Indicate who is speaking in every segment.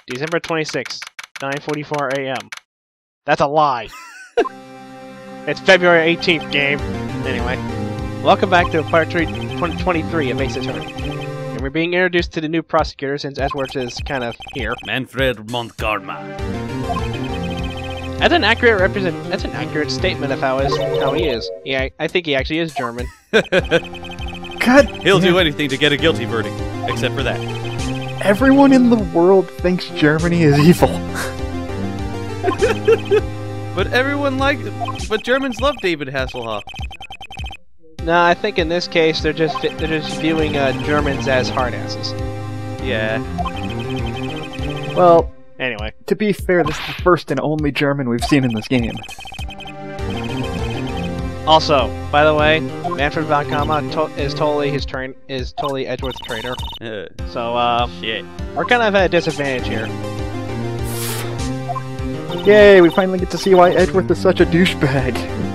Speaker 1: December 26th, 9:44 a.m. That's a lie. It's February 18th, game. Anyway, welcome back to part 23 of Ace Attorney. And we're being introduced to the new prosecutor since Edgeworth is kind of here.
Speaker 2: Manfred von Karma.
Speaker 1: That's an accurate statement of how he is. Yeah, I think he actually is German.
Speaker 3: God,
Speaker 2: he'll do anything to get a guilty verdict, except for that.
Speaker 3: Everyone in the world thinks Germany is evil.
Speaker 2: But Germans love David Hasselhoff.
Speaker 1: No, I think in this case they're just viewing Germans as hardasses.
Speaker 2: Yeah.
Speaker 3: Well,
Speaker 1: anyway,
Speaker 3: to be fair, this is the first and only German we've seen in this game.
Speaker 1: Also, by the way, Manfred von Karma is totally Edgeworth's traitor. So
Speaker 2: shit.
Speaker 1: We're kind of at a disadvantage here.
Speaker 3: Yay, we finally get to see why Edgeworth is such a douchebag.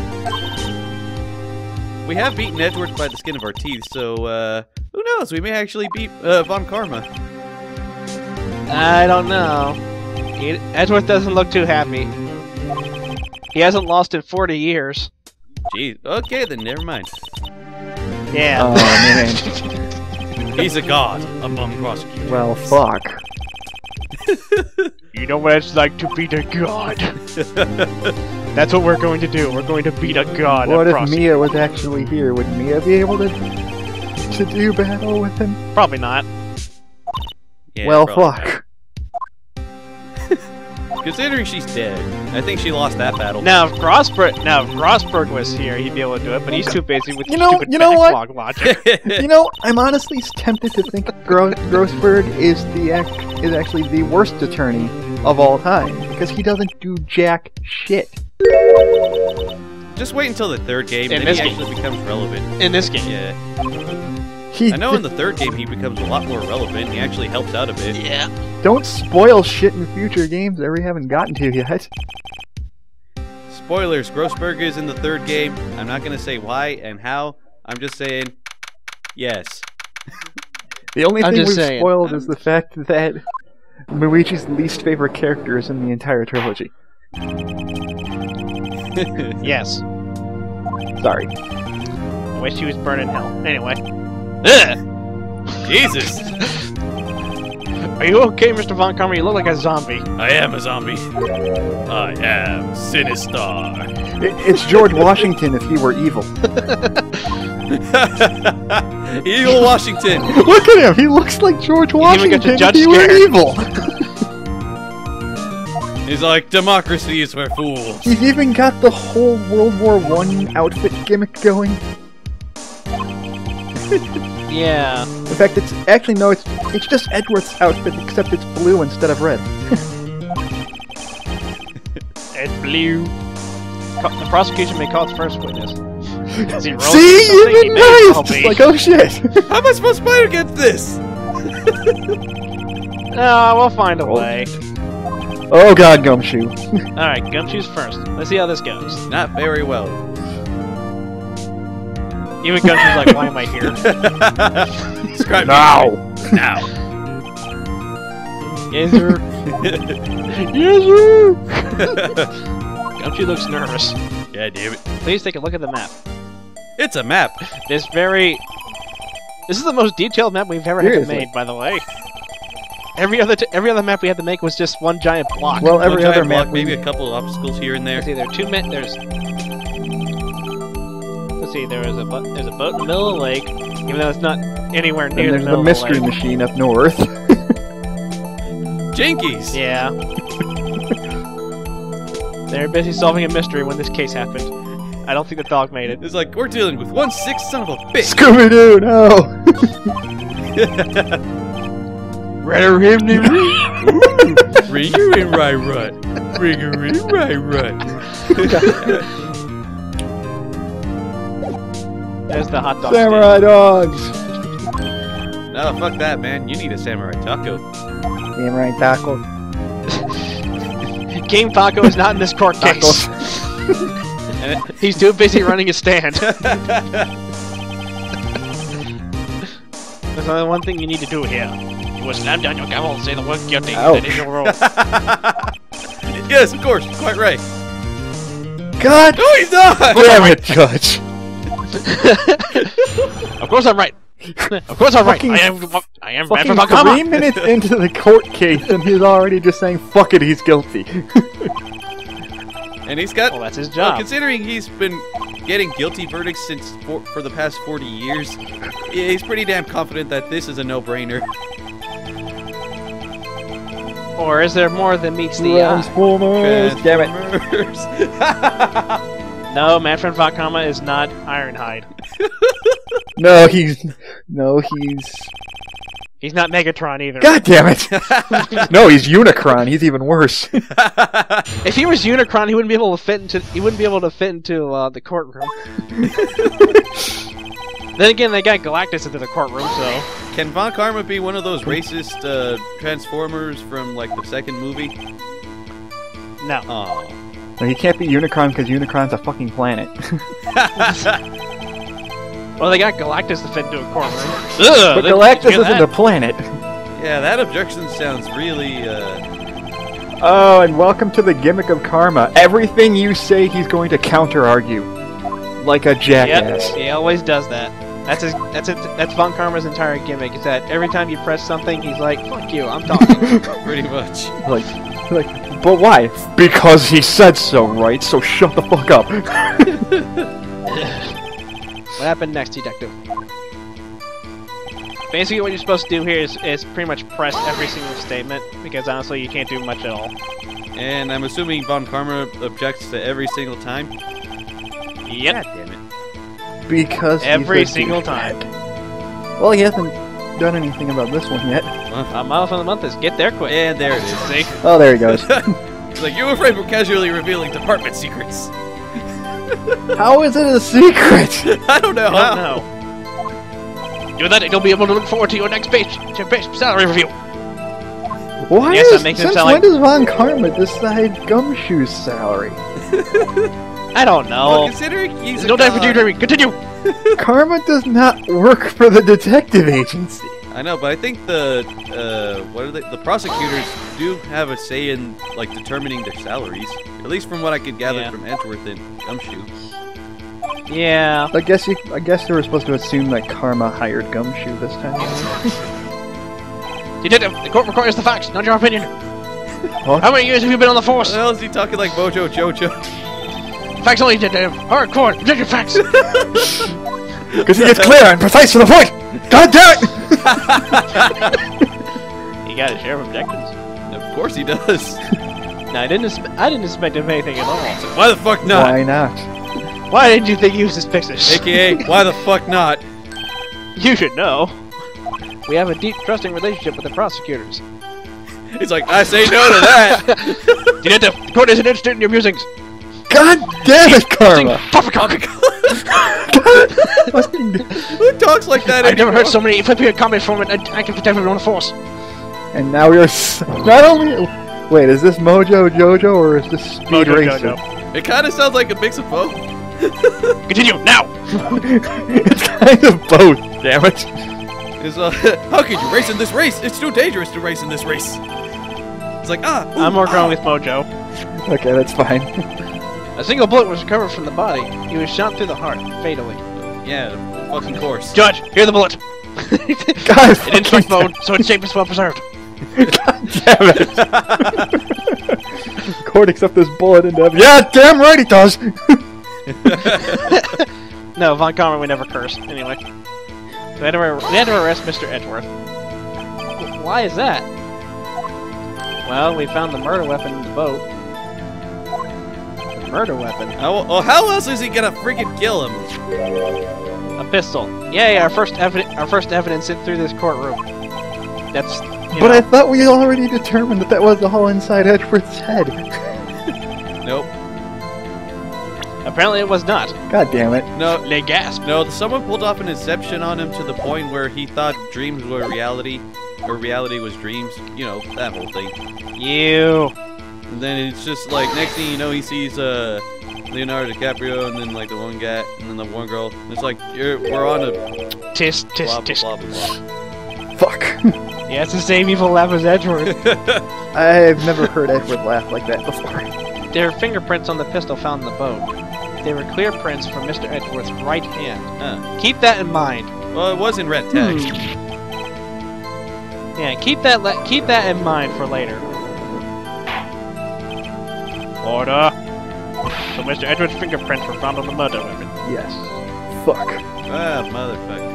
Speaker 2: We have beaten Edgeworth by the skin of our teeth, so who knows? We may actually beat von Karma.
Speaker 1: I don't know. Edgeworth doesn't look too happy. He hasn't lost in 40 years.
Speaker 2: Jeez. Okay, then never mind.
Speaker 1: Yeah.
Speaker 3: Oh man.
Speaker 2: He's a god among prosecutors.
Speaker 3: Well, fuck.
Speaker 1: You know what it's like to beat a god. That's what we're going to do. We're going to beat a god.
Speaker 3: What if Mia was actually here? Would Mia be able to do battle with him?
Speaker 1: Probably not.
Speaker 2: Yeah,
Speaker 3: well, fuck.
Speaker 2: Considering she's dead, I think she lost that battle.
Speaker 1: Now, if Grossberg was here, he'd be able to do it, but he's too busy with stupid
Speaker 3: what?
Speaker 1: backlog logic.
Speaker 3: I'm honestly tempted to think Grossberg is actually the worst attorney of all time, because he doesn't do jack shit.
Speaker 2: Just wait until the third game, and then he actually becomes relevant.
Speaker 1: In this game.
Speaker 2: Yeah. I know in the third game he becomes a lot more relevant, he actually helps out a bit.
Speaker 1: Yeah.
Speaker 3: Don't spoil shit in future games that we haven't gotten to yet.
Speaker 2: Spoilers, Grossberg is in the third game. I'm not going to say why and how. I'm just saying, yes.
Speaker 3: The only thing we've spoiled is the fact that Luigi's least favorite character is in the entire trilogy.
Speaker 1: Yes.
Speaker 3: Sorry.
Speaker 1: I wish he was burned in hell. Anyway. Ugh!
Speaker 2: Jesus!
Speaker 1: Are you okay, Mr. Von Karma? You look like a zombie.
Speaker 2: I am a zombie. I am sinister.
Speaker 3: It's George Washington if he were evil.
Speaker 2: Evil Washington!
Speaker 3: Look at him! He looks like George Washington if he were evil!
Speaker 2: He's like, democracy is for fools.
Speaker 3: He's even got the whole World War I outfit gimmick going.
Speaker 1: Yeah.
Speaker 3: In fact, it's just Edgeworth's outfit, except it's blue instead of red.
Speaker 1: It's blue. The prosecution may call its first witness.
Speaker 3: See, even nice! It's like, oh shit!
Speaker 2: How am I supposed to fight against this?
Speaker 1: We'll find a way.
Speaker 3: Oh god, Gumshoe.
Speaker 1: Alright, Gumshoe's first. Let's see how this goes.
Speaker 2: Not very well.
Speaker 1: Even Gumshoe's like, why am I here?
Speaker 2: Describe
Speaker 3: now!
Speaker 2: Now!
Speaker 1: Yes, sir. Yes, sir! Gumshoe looks nervous.
Speaker 2: Yeah, damn it.
Speaker 1: Please take a look at the map.
Speaker 2: It's a map!
Speaker 1: This is the most detailed map we've ever had to make, by the way. Every other map we had to make was just one giant block.
Speaker 3: Well, every other map,
Speaker 2: maybe a couple of obstacles here and there.
Speaker 1: Let's see, there are let's see, there's a boat in the middle of the lake, even though it's not anywhere near the middle of the lake.
Speaker 3: There's the mystery machine up north.
Speaker 2: Jinkies!
Speaker 1: Yeah. They were busy solving a mystery when this case happened. I don't think the dog made it.
Speaker 2: It's like, we're dealing with 1/6 son of a bitch!
Speaker 3: Scooby-Doo, no!
Speaker 1: Redder him than
Speaker 2: Ringer and Wright. Ringer and Wright.
Speaker 1: There's the hot dog
Speaker 3: Samurai dogs!
Speaker 2: No, fuck that, man. You need a samurai taco.
Speaker 3: Samurai taco.
Speaker 1: Game Taco is not in this court case. He's too busy running a stand. There's only one thing you need to do here. You will slam down your gavel and say the word guilty.
Speaker 3: Ouch.
Speaker 1: That is your rule.
Speaker 2: Yes, of course. Quite right.
Speaker 3: God
Speaker 2: No, he's not!
Speaker 3: damn it, Judge!
Speaker 1: Of course I'm right. Of course I'm right.
Speaker 3: Fucking-
Speaker 1: I am
Speaker 3: Fucking
Speaker 1: Manfred von Karma.
Speaker 3: 3 minutes into the court case and he's already just saying, fuck it, he's guilty.
Speaker 2: And he's got...
Speaker 1: Well, that's his
Speaker 2: Well,
Speaker 1: job.
Speaker 2: considering he's been getting guilty verdicts since for the past 40 years, he's pretty damn confident that this is a no-brainer.
Speaker 1: Or is there more than meets the eye?
Speaker 3: Transformers! Damn it.
Speaker 1: No, Manfred von Karma is not Ironhide.
Speaker 3: No, he's...
Speaker 1: He's not Megatron either.
Speaker 3: God damn it! No, he's Unicron, he's even worse.
Speaker 1: If he was Unicron, he wouldn't be able to fit into. He wouldn't be able to fit into the courtroom. Then again, they got Galactus into the courtroom, so.
Speaker 2: Can Von Karma be one of those racist Transformers from, like, the second movie?
Speaker 1: No.
Speaker 2: Oh.
Speaker 3: No, he can't be Unicron because Unicron's a fucking planet.
Speaker 1: Well, they got Galactus to fit into a courtroom.
Speaker 3: But Galactus isn't a planet.
Speaker 2: Yeah, that objection sounds really,
Speaker 3: Oh, and welcome to the gimmick of Karma. Everything you say, he's going to counter-argue. Like a jackass.
Speaker 1: Yep, he always does that. That's Von Karma's entire gimmick. Is that every time you press something, he's like, "Fuck you, I'm talking."
Speaker 2: pretty much.
Speaker 3: Like, but why? Because he said so, right? So shut the fuck up.
Speaker 1: What happened next, Detective? Basically, what you're supposed to do here is pretty much press every single statement, because honestly, you can't do much at all.
Speaker 2: And I'm assuming Von Karma objects to every single time?
Speaker 1: Yep.
Speaker 2: God damn it.
Speaker 3: Because
Speaker 1: Every
Speaker 3: he's a
Speaker 1: single
Speaker 3: douchebag.
Speaker 1: time.
Speaker 3: Well, he hasn't done anything about this one yet.
Speaker 1: Mile from the month is get there quick.
Speaker 2: And there it is.
Speaker 1: See?
Speaker 3: Oh, there he goes.
Speaker 2: It's like, you're afraid we're casually revealing department secrets.
Speaker 3: How is it a secret?
Speaker 2: I don't know
Speaker 1: I
Speaker 2: how.
Speaker 1: don't know. Do that, and you'll be able to look forward to your next base salary review.
Speaker 3: Why
Speaker 1: Yes, that
Speaker 3: is,
Speaker 1: makes him
Speaker 3: since
Speaker 1: sound
Speaker 3: when
Speaker 1: like-
Speaker 3: does Von Karma decide Gumshoe's salary?
Speaker 1: I don't know.
Speaker 2: Well, considering he's
Speaker 1: There's
Speaker 2: a
Speaker 1: no time for
Speaker 2: god-
Speaker 1: daydreaming. Continue.
Speaker 3: Karma does not work for the detective agency.
Speaker 2: I know, but I think the the prosecutors do have a say in, like, determining their salaries. At least from what I could gather
Speaker 1: Yeah.
Speaker 2: from Edgeworth and Gumshoe.
Speaker 1: Yeah.
Speaker 3: I guess they were supposed to assume that Karma hired Gumshoe this time.
Speaker 1: Detective, the court requires the facts, not your opinion.
Speaker 3: What?
Speaker 1: How many years have you been on the force?
Speaker 2: What the hell is he talking like Mojo Jojo?
Speaker 1: Facts only, detective. Hardcore, objective facts.
Speaker 3: Because he gets clear and precise to the point! God damn it!
Speaker 1: You got a share of objections.
Speaker 2: Of course he does.
Speaker 1: No, I didn't expect him anything at all.
Speaker 2: Why the fuck not?
Speaker 3: Why not?
Speaker 1: Why did you think you was suspicious?
Speaker 2: AKA, why the fuck not?
Speaker 1: You should know. We have a deep, trusting relationship with the prosecutors.
Speaker 2: He's like, I say no to that.
Speaker 1: Detective, the court isn't interested in your musings.
Speaker 3: God damn it, Karma!
Speaker 1: Poppycock!
Speaker 2: Who talks like that
Speaker 1: I've never
Speaker 2: anymore?
Speaker 1: heard so many flippant comments from an active detective on the force.
Speaker 3: And now we are not only. Wait, is this Mojo Jojo or is this Speed
Speaker 1: Mojo
Speaker 3: Racer?
Speaker 1: Jojo.
Speaker 2: It kind of sounds like a mix of both.
Speaker 1: Continue, now!
Speaker 3: It's kind of both, damn it.
Speaker 2: It's, how could you race in this race? It's too dangerous to race in this race. It's like,
Speaker 1: I'm more going with Mojo.
Speaker 3: Okay, that's fine.
Speaker 1: A single bullet was recovered from the body. He was shot through the heart, fatally.
Speaker 2: Yeah, fucking course.
Speaker 1: Judge, hear the bullet!
Speaker 3: God,
Speaker 1: It didn't touch bone, so its shape is well preserved.
Speaker 3: God damn it. Court accept this bullet and yeah, damn right he does.
Speaker 1: No, Von Karma would never curse. Anyway. We had to arrest Mr. Edgeworth. Why is that? Well, we found the murder weapon in the boat. The murder weapon?
Speaker 2: Well, how else is he gonna freaking kill him?
Speaker 1: A pistol. Yay, our first evidence in through this courtroom. That's...
Speaker 3: But I thought we already determined that was all inside Edgeworth's head.
Speaker 2: Nope.
Speaker 1: Apparently it was not.
Speaker 3: God damn it.
Speaker 2: No,
Speaker 1: They gasped.
Speaker 2: no, someone pulled off an inception on him to the point where he thought dreams were reality, or reality was dreams. You know, that whole thing.
Speaker 1: You.
Speaker 2: And then it's just like, next thing you know, he sees Leonardo DiCaprio, and then like the one guy, and then the one girl. And it's like, we're on a
Speaker 1: Tisk,
Speaker 2: blah
Speaker 1: tisk,
Speaker 2: blah
Speaker 1: tisk.
Speaker 2: blah blah blah.
Speaker 3: Fuck.
Speaker 1: Yeah, it's the same evil laugh as Edgeworth.
Speaker 3: I've never heard Edward laugh like that before.
Speaker 1: There are fingerprints on the pistol found in the boat. They were clear prints from Mr. Edgeworth's right hand. Keep that in mind.
Speaker 2: Well, it was in red text.
Speaker 1: Yeah, keep that in mind for later. Order. So Mr. Edgeworth's fingerprints were found on the murder weapon.
Speaker 3: Yes. Fuck.
Speaker 2: Ah, motherfucker.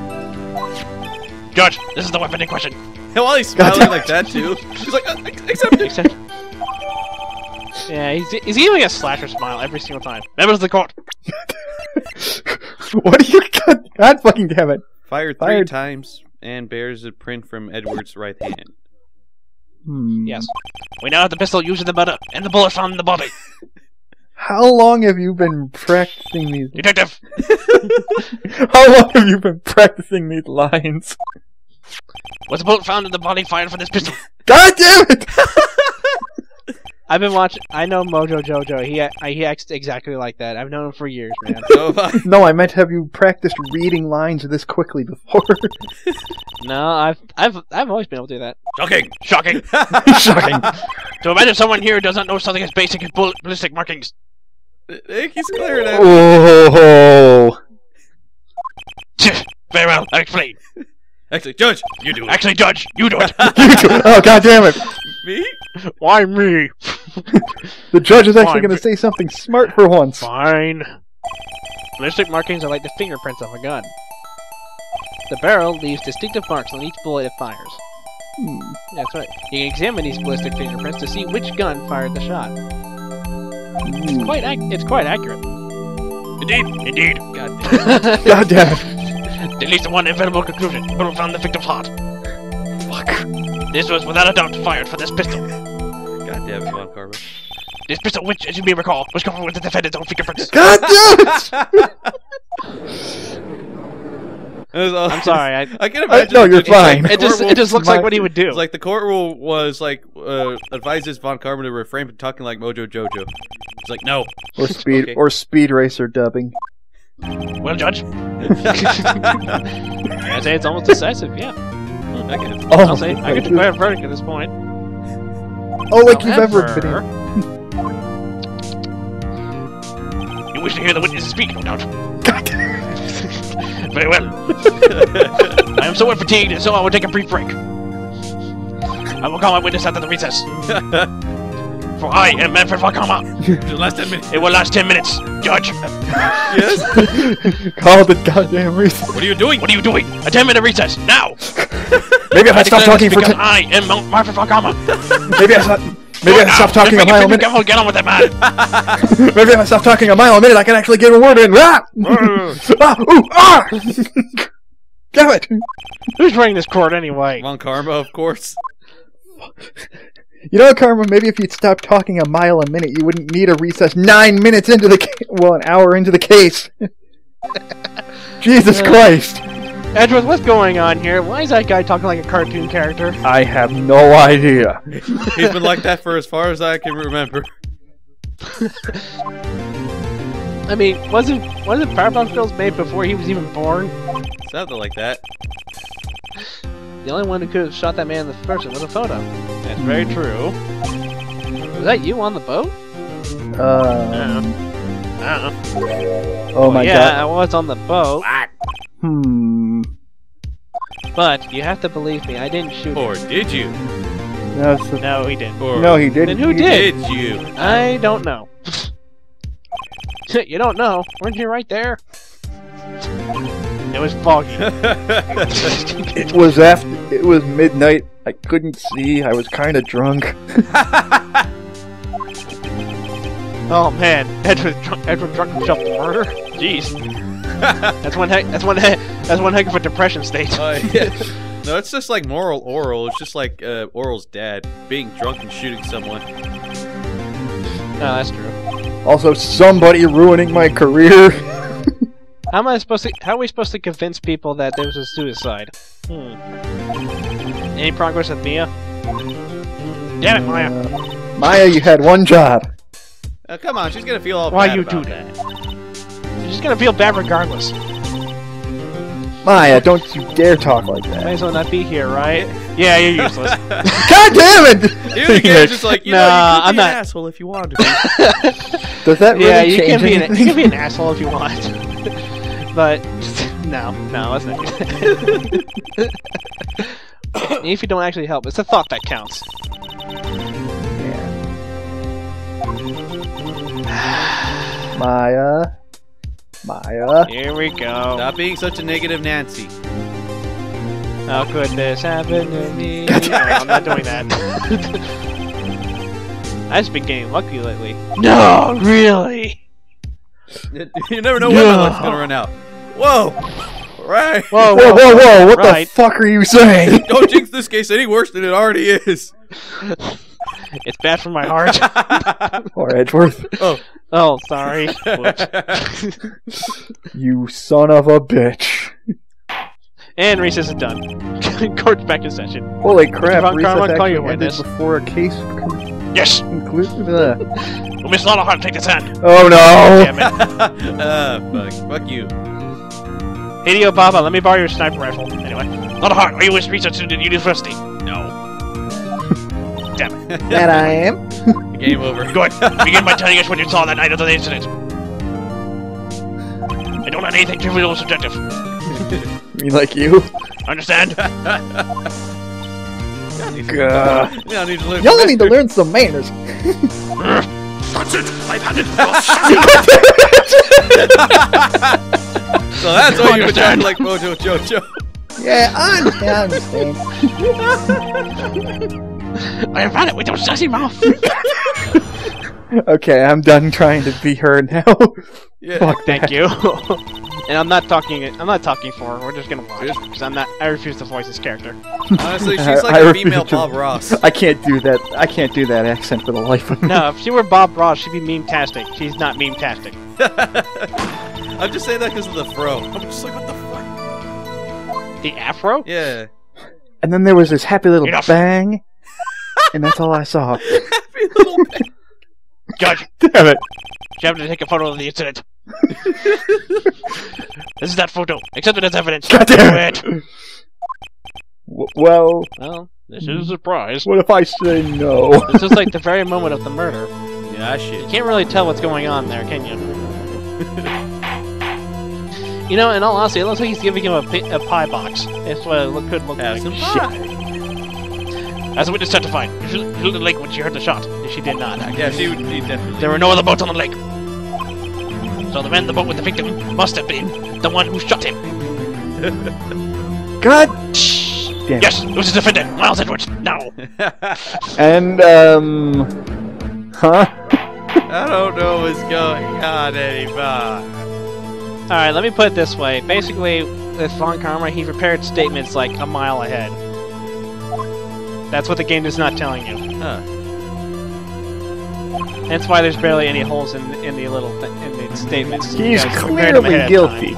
Speaker 1: Judge, this is the weapon in question.
Speaker 2: While he's smiling like that too, he's like, accept it.
Speaker 1: Yeah, he's giving a slasher smile every single time. Members of the court.
Speaker 3: What are you? God fucking damn it!
Speaker 2: Fired 3 times and bears a print from Edward's right hand.
Speaker 1: Yes. We now have the pistol used in the murder and the bullet found in the body.
Speaker 3: How long have you been practicing these?
Speaker 1: Detective.
Speaker 3: How long have you been practicing these lines?
Speaker 1: Was the bullet found in the body fired from this pistol?
Speaker 3: God damn it!
Speaker 1: I've been watching. I know Mojo Jojo. He acts exactly like that. I've known him for years, man.
Speaker 3: No, I meant have you practiced reading lines this quickly before?
Speaker 1: No, I've always been able to do that.
Speaker 2: Shocking!
Speaker 1: Shocking!
Speaker 3: Shocking!
Speaker 1: To imagine someone here who does not know something as basic as ballistic markings.
Speaker 2: He's clearing it.
Speaker 3: Oh!
Speaker 1: Very well. I'll explain.
Speaker 2: Actually, Judge, you do it.
Speaker 1: Actually, Judge, you do it.
Speaker 3: You do it. Oh, God damn it!
Speaker 2: Me?
Speaker 1: Why me?
Speaker 3: The judge is actually going to say something smart for once.
Speaker 1: Fine. Ballistic markings are like the fingerprints of a gun. The barrel leaves distinctive marks on each bullet it fires. That's right. You can examine these ballistic fingerprints to see which gun fired the shot. It's quite accurate. Indeed. God damn.
Speaker 3: God damn it.
Speaker 1: That leads to one inevitable conclusion. Bullet found the victim's heart. Fuck. This was without a doubt fired from this pistol.
Speaker 2: God damn it, Von Karma.
Speaker 1: This pistol, which, as you may recall, was covered with the defendant's own fingerprints.
Speaker 3: God damn it!
Speaker 2: I'm
Speaker 1: sorry,
Speaker 2: I can imagine.
Speaker 3: No, you're fine.
Speaker 1: It just looks like what he would do.
Speaker 2: It's like the court rule was like advises Von Karma to refrain from talking like Mojo Jojo. He's like, no.
Speaker 3: Or speed racer dubbing.
Speaker 1: Well, Judge. I'd say it's almost decisive, yeah.
Speaker 2: I guess.
Speaker 1: I'll say I can declare a verdict at this point.
Speaker 3: Oh, like you've ever been in.
Speaker 1: You wish to hear the witnesses speak, no doubt.
Speaker 3: God damn it.
Speaker 1: Very well. I am somewhat fatigued, and so I will take a brief break. I will call my witness after the recess. For I am Manfred von Karma.
Speaker 2: It will last 10 minutes.
Speaker 1: It will last 10 minutes, Judge.
Speaker 2: Yes?
Speaker 3: Call the goddamn recess.
Speaker 1: What are you doing? What are you doing? A 10-minute recess, now!
Speaker 3: Maybe if I stop talking for 10...
Speaker 1: I am Manfred von Karma.
Speaker 3: Maybe I stop talking a mile a minute.
Speaker 1: Get on with it, man.
Speaker 3: Maybe if I stop talking a mile a minute, I can actually get a word in. Ah! Damn it!
Speaker 1: Who's running this court anyway?
Speaker 2: Von Karma, of course.
Speaker 3: You know, Karma, maybe if you'd stop talking a mile a minute, you wouldn't need a recess 9 minutes into the an hour into the case. Jesus Christ.
Speaker 1: Edgeworth, what's going on here? Why is that guy talking like a cartoon character?
Speaker 3: I have no idea.
Speaker 2: He's been like that for as far as I can remember.
Speaker 1: I mean, wasn't Powerpuff Girls made before he was even born?
Speaker 2: Something like that.
Speaker 1: The only one who could have shot that man in the person was a photo. That's very true. Was that you on the boat?
Speaker 3: Oh my god.
Speaker 1: Yeah, I was on the boat. But you have to believe me, I didn't shoot
Speaker 2: Or
Speaker 1: him.
Speaker 2: did you?
Speaker 1: No, he didn't.
Speaker 2: Or
Speaker 3: No, he didn't.
Speaker 1: Then who did?
Speaker 2: Did you?
Speaker 1: I don't know. You don't know. Weren't you right there? It was foggy.
Speaker 3: It was midnight. I couldn't see. I was kind of drunk.
Speaker 1: Oh man, Edward drunk himself to murder. Jeez, that's one heck of a depression state.
Speaker 2: Yeah. No, it's just like moral oral. It's just like Oral's dad being drunk and shooting someone.
Speaker 1: No, that's true.
Speaker 3: Also, somebody ruining my career.
Speaker 1: How are we supposed to convince people that there was a suicide? Any progress with Mia? Damn it, Maya!
Speaker 3: Maya, you had one job.
Speaker 2: Come on, she's gonna feel all
Speaker 1: Why
Speaker 2: bad
Speaker 1: you
Speaker 2: about
Speaker 1: do that? She's just gonna feel bad regardless.
Speaker 3: Maya, don't you dare talk like
Speaker 1: Might
Speaker 3: that.
Speaker 1: as well not be here, right? Yeah, you're useless.
Speaker 3: God damn it!
Speaker 2: Even the game's just like, you know, you could
Speaker 1: I'm
Speaker 2: be
Speaker 1: not-
Speaker 2: an asshole if you wanted to be.
Speaker 3: Does that really
Speaker 1: Yeah, you
Speaker 3: change
Speaker 1: can be
Speaker 3: anything?
Speaker 1: you can be an asshole if you want, but no, let's not do that. If you don't actually help, it's the thought that counts.
Speaker 3: Maya.
Speaker 1: Here we go.
Speaker 2: Stop being such a negative Nancy.
Speaker 1: How could this happen to me? No, I'm not doing that. I've just been getting lucky lately. No, really?
Speaker 2: You never know when my life's gonna run out. Whoa! Right!
Speaker 3: Whoa, what
Speaker 1: Right.
Speaker 3: the fuck are you saying?
Speaker 2: Don't jinx this case any worse than it already is.
Speaker 1: It's bad for my heart.
Speaker 3: Or Edgeworth.
Speaker 1: Oh, sorry. Whoops.
Speaker 3: You son of a bitch.
Speaker 1: And recess is done. Court's back in session.
Speaker 3: Holy crap,
Speaker 1: Von Karma,
Speaker 3: recess
Speaker 1: call your
Speaker 3: actually ended
Speaker 1: witness.
Speaker 3: before a case
Speaker 1: Yes!
Speaker 3: concluded.
Speaker 1: Well, Miss Lollahart, take this hand.
Speaker 3: Oh no!
Speaker 1: Damn it.
Speaker 2: Fuck you.
Speaker 1: Hideo Baba, let me borrow your sniper rifle. Anyway. Lollahart, are you a research student at university? No. Damn it.
Speaker 3: That I am.
Speaker 2: Game over.
Speaker 1: Good. Begin by telling us what you saw that night of the incident. I don't have anything trivial or subjective.
Speaker 3: Me like you.
Speaker 1: Understand?
Speaker 2: Yeah, I need to learn
Speaker 3: Y'all need to learn some manners.
Speaker 1: That's it! I've had it!
Speaker 2: So that's why you were trying like Mojo Jojo.
Speaker 3: Yeah, I understand.
Speaker 1: I have had it with your sassy mouth!
Speaker 3: Okay, I'm done trying to be heard now.
Speaker 2: Yeah.
Speaker 3: Fuck
Speaker 1: Thank
Speaker 3: that.
Speaker 1: you. And I'm not talking for her, we're just gonna watch. Because I refuse to voice this character.
Speaker 2: Honestly, she's like
Speaker 3: I
Speaker 2: a
Speaker 3: refuse
Speaker 2: female
Speaker 3: to-
Speaker 2: Bob Ross.
Speaker 3: I can't do that. I can't do that accent for the life of me.
Speaker 1: No, if she were Bob Ross, she'd be meme-tastic. She's not meme-tastic.
Speaker 2: I'm just saying that because of the fro. I'm just like, what the fuck?
Speaker 1: The afro?
Speaker 2: Yeah.
Speaker 3: And then there was this happy little
Speaker 1: Enough.
Speaker 3: bang, and that's all I saw.
Speaker 2: Happy little bit.
Speaker 1: Judge,
Speaker 3: Damn it!
Speaker 1: you have to take a photo of the incident. This is that photo. Accept it as evidence.
Speaker 3: God damn
Speaker 1: it!
Speaker 3: it! Well,
Speaker 1: Well, this is a surprise.
Speaker 3: what if I say no?
Speaker 1: This is like the very moment of the murder.
Speaker 2: Yeah, shit.
Speaker 1: You can't really tell what's going on there, can you? You know, in all honesty, it looks like he's giving him a pie box. That's what it could look
Speaker 2: Have
Speaker 1: like.
Speaker 2: some pie.
Speaker 1: As a witness testified, she flew to the lake when she heard the shot. She did not, actually.
Speaker 2: Yeah, she would be definitely.
Speaker 1: There were no other boats on the lake. So the man in the boat with the victim must have been the one who shot him.
Speaker 3: God
Speaker 1: Shh.
Speaker 3: damn.
Speaker 1: Yes, it was his defendant, Miles Edwards. Now.
Speaker 3: And huh?
Speaker 2: I don't know what's going on anymore.
Speaker 1: Alright, let me put it this way. Basically, with Von Karma, he prepared statements like a mile ahead. That's what the game is not telling you.
Speaker 2: Huh.
Speaker 1: That's why there's barely any holes in the little in the statements.
Speaker 3: He's
Speaker 1: because he prepared them
Speaker 3: clearly
Speaker 1: ahead of
Speaker 3: guilty.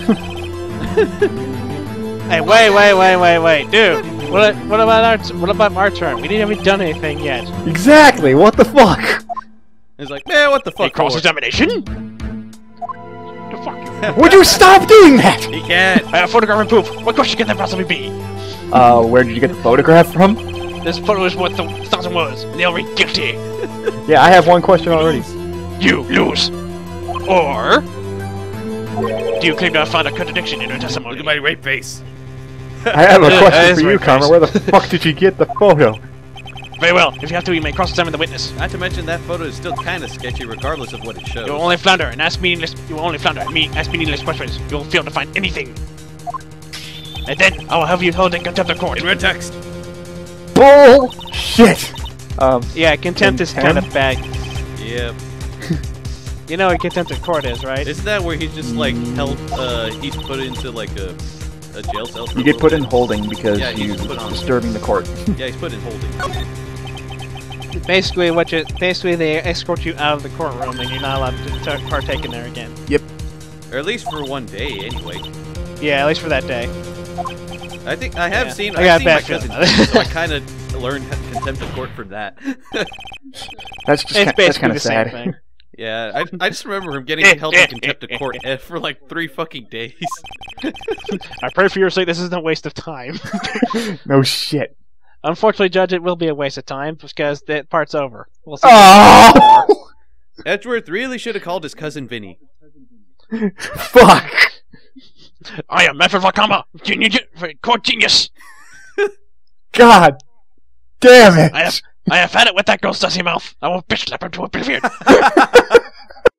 Speaker 1: time. Hey, wait, dude! What about our turn? We didn't even done anything yet.
Speaker 3: Exactly. What the fuck?
Speaker 2: It's like, man, what the
Speaker 1: Hey,
Speaker 2: fuck?
Speaker 1: cross-examination? The fuck?
Speaker 3: Would you stop doing that?
Speaker 2: He can't.
Speaker 1: I have photograph and proof. What question can that possibly be?
Speaker 3: Where did you get the photograph from?
Speaker 1: This photo is worth 1,000 words. And they'll read guilty.
Speaker 3: Yeah, I have one question already.
Speaker 1: You lose. Or do you claim to have found a contradiction in her testimony?
Speaker 2: Look at my rape face.
Speaker 3: I have a
Speaker 1: That
Speaker 3: question
Speaker 1: is
Speaker 3: for you,
Speaker 1: very
Speaker 3: Karma.
Speaker 1: nice.
Speaker 3: Where the fuck did you get the photo?
Speaker 1: Very well. If you have to, you may cross-examine the witness.
Speaker 2: Not to mention that photo is still kind of sketchy, regardless of what it shows.
Speaker 1: You will only flounder and ask meaningless. You will only flounder and ask meaningless questions. You will fail to find anything. And then I will have you held in contempt of court.
Speaker 2: In red text.
Speaker 3: Bullshit.
Speaker 1: Yeah, contempt is kind of bad.
Speaker 2: Yep.
Speaker 1: You know what contempt of court is, right?
Speaker 2: Isn't that where he's just like held? He's put into like a jail cell. for
Speaker 3: You
Speaker 2: a
Speaker 3: get
Speaker 2: little
Speaker 3: put
Speaker 2: bit?
Speaker 3: in holding because
Speaker 2: Yeah, he's
Speaker 3: you
Speaker 2: put on-
Speaker 3: disturbing the court.
Speaker 2: Yeah, he's put in holding.
Speaker 1: Basically, they escort you out of the courtroom and you're not allowed to partake in there again.
Speaker 2: Or at least for one day, anyway.
Speaker 1: Yeah, at least for that day.
Speaker 2: I think I have
Speaker 1: Yeah.
Speaker 2: seen.
Speaker 1: I
Speaker 2: I've
Speaker 1: got a
Speaker 2: seen my
Speaker 1: bad
Speaker 2: cousin,
Speaker 1: feeling.
Speaker 2: so I kind of learned contempt of court from that.
Speaker 3: That's just
Speaker 1: It's
Speaker 3: that's
Speaker 1: basically
Speaker 3: kind
Speaker 1: the
Speaker 3: of
Speaker 1: same
Speaker 3: sad.
Speaker 1: thing.
Speaker 2: Yeah, I just remember him getting held in contempt of court for like 3 fucking days.
Speaker 1: I pray for your sake this isn't a waste of time.
Speaker 3: No shit.
Speaker 1: Unfortunately, Judge, it will be a waste of time because that part's over. We'll see.
Speaker 3: Oh!
Speaker 2: Edgeworth really should have called his cousin Vinny.
Speaker 3: Fuck!
Speaker 1: I am Manfred von Karma, court genius.
Speaker 3: God damn it!
Speaker 1: I have had it with that girl's sussy mouth. I will bitch slap her to oblivion.